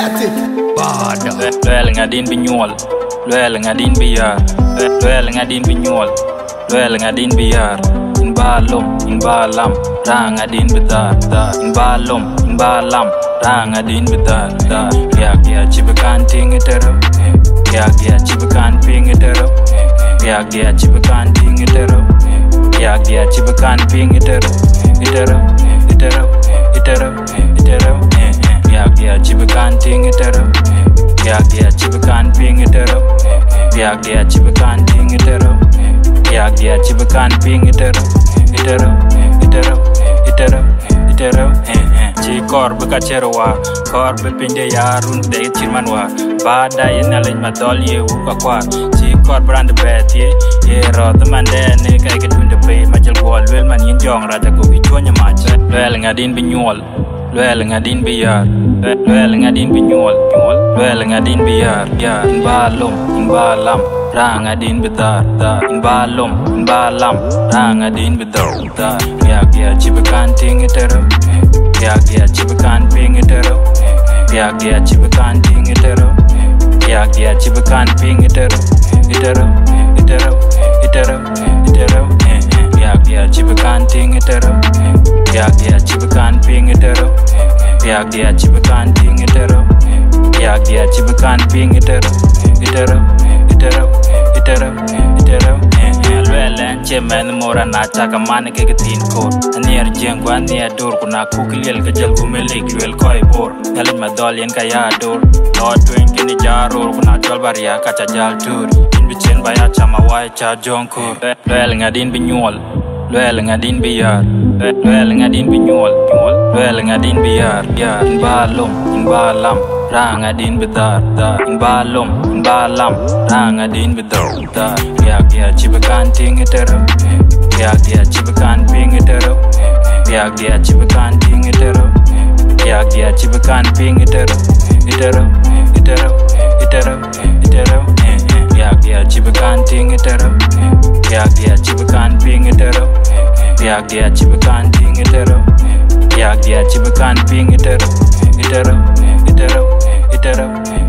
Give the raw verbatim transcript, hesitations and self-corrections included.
Matic. Bada. Loyal ngadin binyol. Loyal ngadin biyar. Loyal ngadin binyol. Loyal ngadin biyar. In balom, in balam, rang ngadin bedar. In balom, in balam, rang ngadin bedar. Yak ya cibekan ting itero. Yak ya cibekan ping itero. Yak ya cibekan ting itero. Yak ya cibekan ping itero. Itero, itero, itero, itero. Yak ya cibekan ting itero. Yak ya cibekan ping itero. Yak ya cibekan ting itero. Yak ya cibekan ping itero. Itero, itero, itero, itero. Ci kor beka cerwa, kor be pinde yarun de tirmanwa. Bada yenalin madol ye uka kwa. Ci kor brand beti, ye rot mande ne kai ke tunde pe majal gol wel man yin jong raja ko bi chonya mach. Loyal ngadin binyol. Loyal ngadin biyar. Loyal ngadin binyol. Loyal ngadin biyar. Ya in balom, in balam, rang ngadin bedar. In balom, in balam, rang ngadin bedar. Yak ya cibekan ting itero. Yak ya cibekan ping itero. Yak ya cibekan ting itero. Yak ya cibekan ping itero. Itero, itero, itero, itero. Yak ya cibekan ting itero. Yak ya cibekan ping itero. Yak ya cibekan ting itero. Yak ya cibekan ping itero. Itero, itero, itero, itero. Loyal cemen mora na chaka mane ke tin ko. Anier jengwa anier dor kuna kukilel ke jel kumele kwel koi bor. Galin madol yen kaya dor. Lord twen kini jaror kuna jol baria kacha jal tur. In bichen baya chama wai cha jonko. Loyal ngadin binyol. Loyal ngadin biyar. Loyal ngadin binyol. Loyal ngadin biyar. Ya in balom, in balam, rang ngadin bedar. In balom, in balam, rang ngadin bedar. Yak ya cibekan ting itero. Yak ya cibekan ping itero. Yak ya cibekan ting itero. Yak ya cibekan ping itero. Itero, itero, itero, itero. Yak ya cibekan ting itero. Yak ya cibekan ping itero. Yak ya cibekan ting itero. Yak ya cibekan ping itero. Itero, itero, itero.